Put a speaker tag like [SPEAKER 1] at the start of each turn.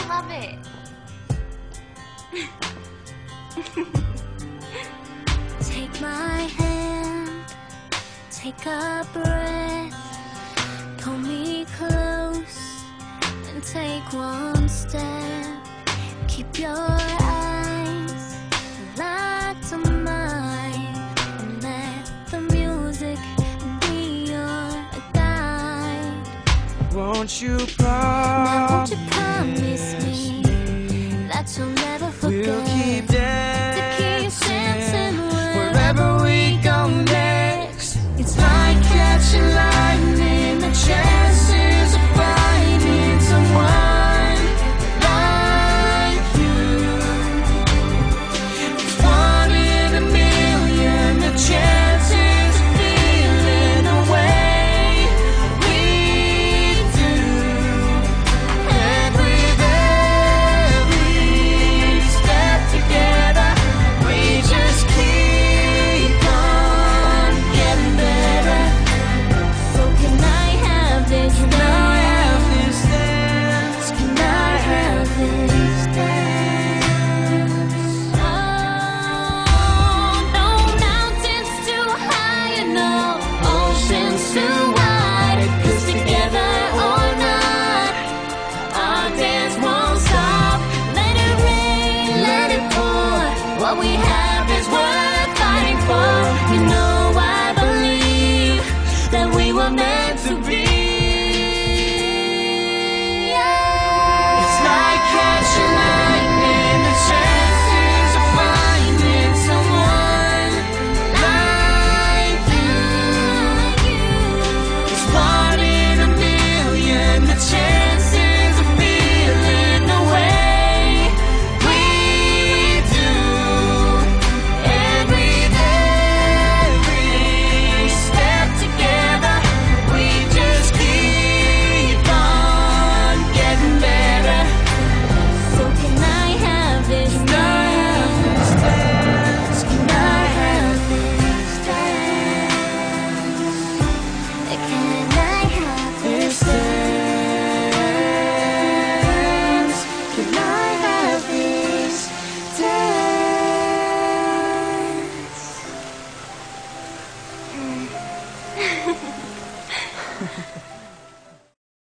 [SPEAKER 1] love it.
[SPEAKER 2] Take my hand, take a breath, pull me close and take one step. Keep your eyes locked on mine and let the music be your guide.
[SPEAKER 3] Won't you
[SPEAKER 2] Now won't
[SPEAKER 3] promise
[SPEAKER 2] you promise me